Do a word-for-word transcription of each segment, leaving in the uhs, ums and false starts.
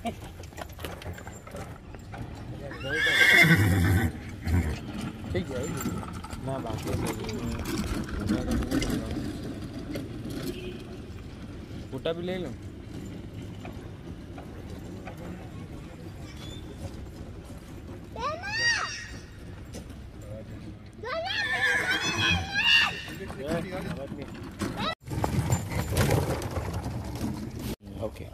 ठीक है ना बाकी फूटा भी ले लो। ओके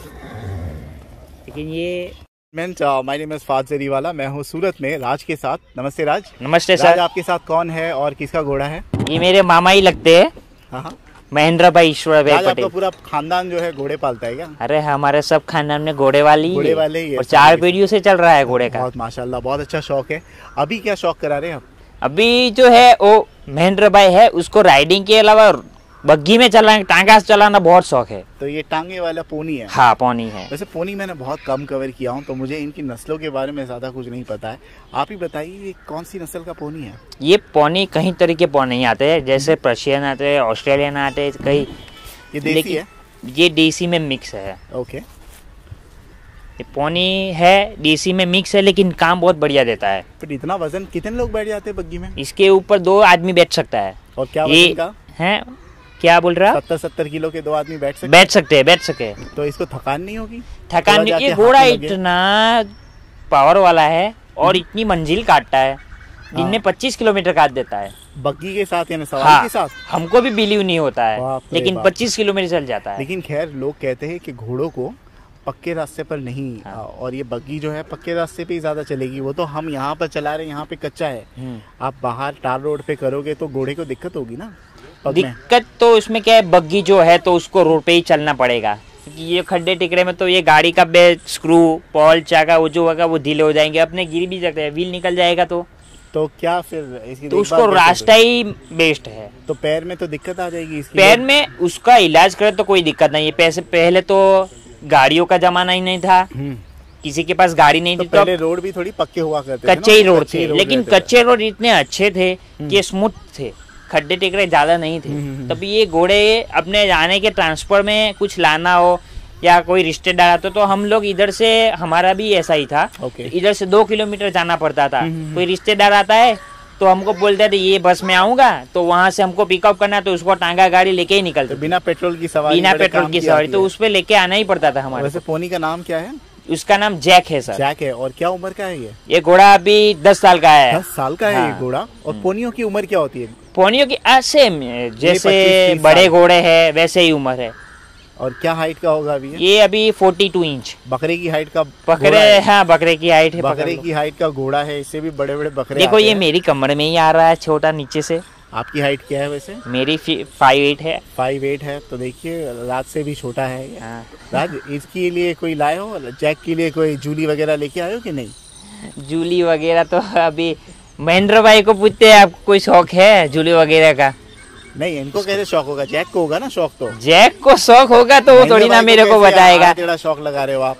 लेकिन ये माय नेम इज फाद जरीवाला, मैं हूँ सूरत में राज के साथ। नमस्ते राज। नमस्ते राज, सर। आपके साथ कौन है और किसका घोड़ा है? ये मेरे मामा ही लगते हैं। हाँ हाँ, महेंद्र भाई ईश्वर भाई राज, पटेल। आपका पूरा खानदान जो है घोड़े पालता है क्या? अरे हमारे सब खानदान में घोड़े वाली घोड़े वाले ही है, और चार पीढ़ियों से चल रहा है घोड़े का। बहुत माशाल्लाह, बहुत अच्छा शौक है। अभी क्या शौक करा रहे हैं आप? अभी जो है वो महेंद्र भाई है, उसको राइडिंग के अलावा बग्घी में चलाना, टांगा से चलाना बहुत शौक है। तो ये टांगे वाला पोनी है? हाँ पोनी है। वैसे पोनी मैंने बहुत कम कवर किया हूँ, तो मुझे इनकी नस्लों के बारे में ज्यादा कुछ नहीं पता है। आप ही बताइए ये कौन सी नस्ल का पोनी है? ये पोनी कई तरह के पोनी आते हैं, जैसे पर्शियन आते हैं, ऑस्ट्रेलियन आते हैं कई। ये देसी है? ये देसी में मिक्स है। ओके। ये पोनी है देसी में मिक्स है, लेकिन काम बहुत बढ़िया देता है। फिर इतना वजन कितने लोग बैठ जाते हैं बग्गी में? इसके ऊपर दो आदमी बैठ सकता है। और क्या ये वजन का है? क्या बोल रहा? सत्तर सत्तर किलो के दो आदमी बैठ सकते बैठ सकते हैं, बैठ सके। तो इसको थकान नहीं होगी? थकान नहीं, ये घोड़ा इतना पावर वाला है और इतनी मंजिल काटता है, दिन में पच्चीस किलोमीटर काट देता है बग्गी के साथ, यानी सवारी हाँ, के साथ। हमको भी बिलीव नहीं होता है, लेकिन पच्चीस किलोमीटर चल जाता है। लेकिन खैर लोग कहते हैं कि घोड़ों को पक्के रास्ते पर नहीं, हाँ। और ये बग्गी जो है पक्के रास्ते पे ही ज्यादा चलेगी। वो तो हम यहाँ पर चला रहे हैं, यहाँ पे कच्चा है। आप बाहर टार रोड पे करोगे तो घोड़े को दिक्कत होगी ना। दिक्कत तो उसमें क्या है, बग्गी जो है तो उसको रोड पे ही चलना पड़ेगा, क्योंकि ये खड्डे टिकरे में तो ये गाड़ी का बेल्ट, स्क्रू, पॉल, चाका वो जो होगा वो ढीले हो जाएंगे, अपने गिर भी सकते हैं, व्हील निकल जाएगा। तो तो क्या फिर इसकी तो उसको रास्ता ही बेस्ट है। तो पैर में तो दिक्कत आ जाएगी इसकी? पैर में उसका इलाज करे तो कोई दिक्कत नहीं है। पैसे पहले तो गाड़ियों का जमाना ही नहीं था, किसी के पास गाड़ी नहीं तो थी, तो पहले रोड भी थोड़ी पक्के हुआ करते थे, कच्चे ही रोड थे। रोड लेकिन कच्चे रोड इतने अच्छे थे कि स्मूथ थे, खड्डे टिकरे ज्यादा नहीं थे। तब ये घोड़े अपने जाने के ट्रांसपोर्ट में कुछ लाना हो या कोई रिश्तेदार आता तो हम लोग इधर से, हमारा भी ऐसा ही था, इधर से दो किलोमीटर जाना पड़ता था। कोई रिश्तेदार आता है तो हमको बोलते थे ये बस में आऊंगा, तो वहां से हमको पिकअप करना, तो उसको टांगा गाड़ी लेके ही निकलते। तो बिना पेट्रोल की सवारी, बिना पेट्रोल की सवारी, तो उस पे लेके आना ही पड़ता था हमारे। वैसे पोनी का नाम क्या है? उसका नाम जैक है सर। जैक है। और क्या उम्र का है ये? ये घोड़ा अभी दस साल का है। दस साल का है हाँ। ये घोड़ा। और पोनियों की उम्र क्या होती है? पोनियों की सेम, जैसे बड़े घोड़े है वैसे ही उम्र है। और क्या हाइट का होगा अभी? ये अभी बयालीस इंच। बकरे की हाइट का? बकरे, हाँ बकरे की हाइट है। बकरे की हाइट का घोड़ा है, इससे भी बड़े बड़े बकरे। देखो ये मेरी कमर में ही आ रहा है, छोटा नीचे से। आपकी हाइट क्या है वैसे? मेरी फाइव एट है। फाइव एट है, तो देखिए राज से भी छोटा है। हाँ। राज, इसके लिए कोई लाए हो, जैक के लिए कोई जूली वगैरह लेके आए हो कि नहीं? जूली वगैरह तो अभी महेंद्र भाई को पूछते हैं, आपको कोई शौक है जूली वगैरह का? नहीं, इनको कैसे शौक होगा? जैक को होगा ना शौक। तो जैक को शौक होगा तो वो थोड़ी ना मेरे को बताएगा। तेरा शौक लगा रहे हो आप।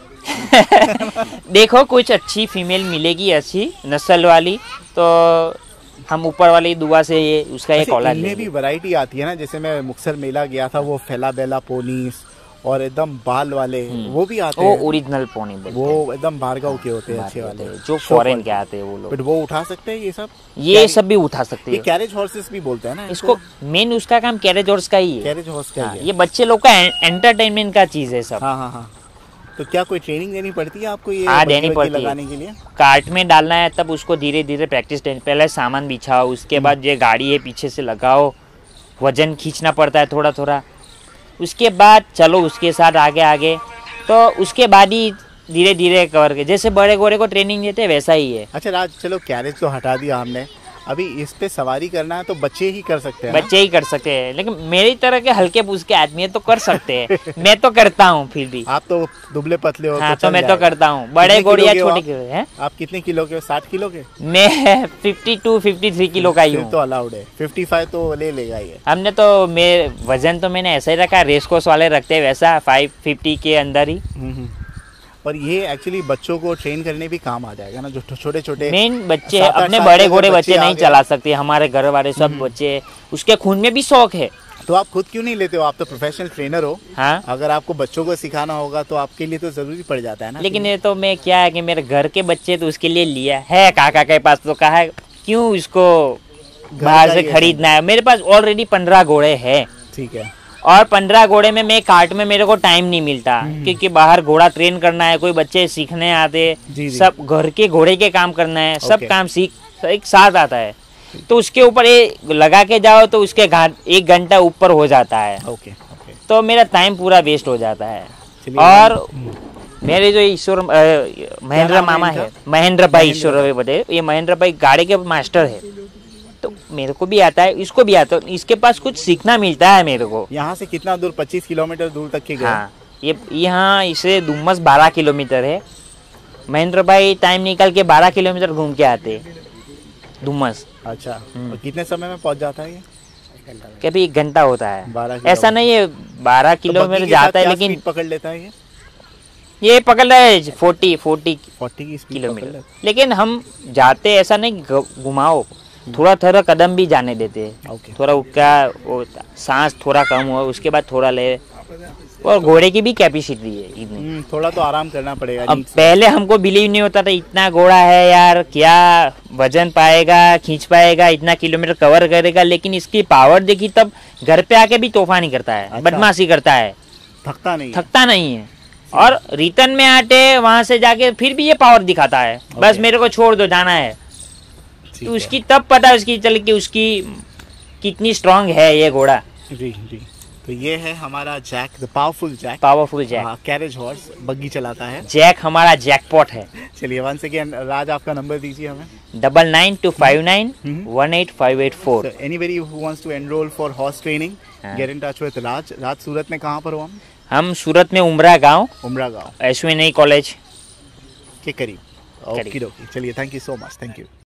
देखो कुछ अच्छी फीमेल मिलेगी, अच्छी नस्ल वाली, तो हम ऊपर वाली दुआ से ये उसका एक औलाद लेंगे। भी वैरायटी आती है ना, जैसे मैं मुक्तसर मेला गया था, वो फैला बेला पोनीस और एकदम बाल वाले वो भी आते हैं। वो ओरिजिनल पोनी, वो एकदम बारगांव के होते हैं, अच्छे वाले जो फॉरेन के आते हैं वो लोग। बट वो उठा सकते हैं ये सब? ये सब भी उठा सकते हैं। ये कैरेज हॉर्सेस भी बोलते हैं ना इसको। मेन उसका काम कैरेज हॉर्स का ही है। कैरेज हॉर्स का ही है। ये बच्चे लोग का एंटरटेनमेंट का चीज है सब। हाँ हाँ हाँ। तो क्या कोई ट्रेनिंग देनी पड़ती है आपको ये? हाँ देनी पड़ती है लगाने के लिए। कार्ट में डालना है, तब उसको धीरे धीरे प्रैक्टिस देनी। पहले सामान बिछाओ, उसके बाद ये गाड़ी है पीछे से लगाओ, वजन खींचना पड़ता है थोड़ा थोड़ा, उसके बाद चलो उसके साथ आगे आगे, तो उसके बाद ही धीरे धीरे कवर के, जैसे बड़े घोड़े को ट्रेनिंग देते हैं वैसा ही है। अच्छा राज, चलो कैरेज तो हटा दिया हमने, अभी इस पे सवारी करना है तो बच्चे ही कर सकते हैं। बच्चे ही कर सकते हैं, लेकिन मेरी तरह के हल्के फूस के आदमी तो कर सकते हैं। मैं तो करता हूँ फिर भी। आप तो दुबले पतले हो। हाँ, तो, तो मैं तो करता हूँ। बड़े घोड़े या छोटे घोड़े हैं? आप कितने किलो के? साठ किलो के? मैं fifty two fifty three kilo का ही हूँ। तो अलाउड है। फिफ्टी फाइव तो ले लेगा ये। हमने तो मेरे वजन तो मैंने ऐसा ही रखा, रेस कोर्स वाले रखते हैं वैसा, फाइव फिफ्टी के अंदर ही। और ये एक्चुअली बच्चों को ट्रेन करने भी काम आ जाएगा ना, जो छोटे छोटे मेन बच्चे अपने बड़े घोड़े बच्चे नहीं चला सकते, हमारे घर वाले सब बच्चे, उसके खून में भी शौक है। तो आप खुद क्यों नहीं लेते हो? आप तो प्रोफेशनल ट्रेनर हो। हाँ, अगर आपको बच्चों को सिखाना होगा तो आपके लिए तो जरूरी पड़ जाता है ना। लेकिन ये तो मैं क्या है कि मेरे घर के बच्चे तो उसके लिए लिया है, काका के पास तो कहा है क्यों इसको बाहर का से ही है। खरीदना है। मेरे पास ऑलरेडी पंद्रह घोड़े हैं ठीक है। और पंद्रह घोड़े में मैं कार्ट में मेरे को टाइम नहीं मिलता, क्योंकि बाहर घोड़ा ट्रेन करना है, कोई बच्चे सीखने आते, जी, जी। सब घर के घोड़े के काम करना है, सब ओके। काम सीख एक साथ आता है। तो उसके ऊपर ये लगा के जाओ तो उसके घाट एक घंटा ऊपर हो जाता है, ओके ओके। तो मेरा टाइम पूरा वेस्ट हो जाता है। चलिए, और मेरे जो ईश्वर अ, महेंद्र नाम है मामा इनका? है, महेंद्र भाई महेंद्र ईश्वर भाई पटेल, ये महेंद्र भाई गाड़ी के मास्टर है। तो मेरे को भी आता है, इसको भी आता है, इसके पास कुछ सीखना मिलता है मेरे को। यहाँ से कितना दूर? पच्चीस किलोमीटर दूर तक के गए? हाँ, ये यहाँ इसे डुमस बारह किलोमीटर है। महेंद्र भाई टाइम निकाल के बारह किलोमीटर घूम के आते डुमस। अच्छा, और कितने समय में पहुँच जाता है ये? कभी एक घंटा होता है, बारह ऐसा नहीं है बारह तो किलोमीटर बग्गी के साथ जाता है, क्या लेकिन स्पीड पकड़ लेता है ये? ये पकड़ रहे फोर्टी फोर्टी फोर्टी की स्पीड पकड़ किलोमीटर। लेता लेकिन हम जाते ऐसा नहीं घ- घुमाओ, थोड़ा थोड़ा कदम भी जाने देते हैं। है। ओके। थोड़ा उसका वो सांस थोड़ा कम हो, उसके बाद थोड़ा ले। और घोड़े की भी कैपेसिटी है इतनी। हम्म, थोड़ा तो आराम करना पड़ेगा। अब नीचे से। पहले हमको बिलीव नहीं होता था, इतना घोड़ा है यार, क्या वजन पाएगा, खींच पाएगा, इतना किलोमीटर कवर करेगा। लेकिन इसकी पावर देखी तब घर पे आके भी तूफानी करता है, अच्छा। बदमाशी करता है, थकता नहीं है। थकता नहीं है। और रिटर्न में आते वहां से जाके फिर भी ये पावर दिखाता है, बस ओके। मेरे को छोड़ दो, जाना है। ठीक तो है। उसकी तब पता है उसकी चल कि उसकी कितनी स्ट्रांग है ये घोड़ा। जी जी। तो ये है हमारा Jack, the powerful Jack, powerful Jack. Carriage horse, buggy चलाता है। जैक हमारा जैकपॉट है। चलिए वन सेकेंड, राज आपका नंबर दीजिए हमें। Double nine two five nine hmm. One eight five eight four. So anybody who wants to enroll for horse training, हाँ। get in touch with Raj. Raj Surat में कहाँ पर हो हम? हम सूरत में उमरा गांव, उमरा गाँव एस वी कॉलेज के करीब। करीब। Okay okay. चलिए, thank you so much, thank you.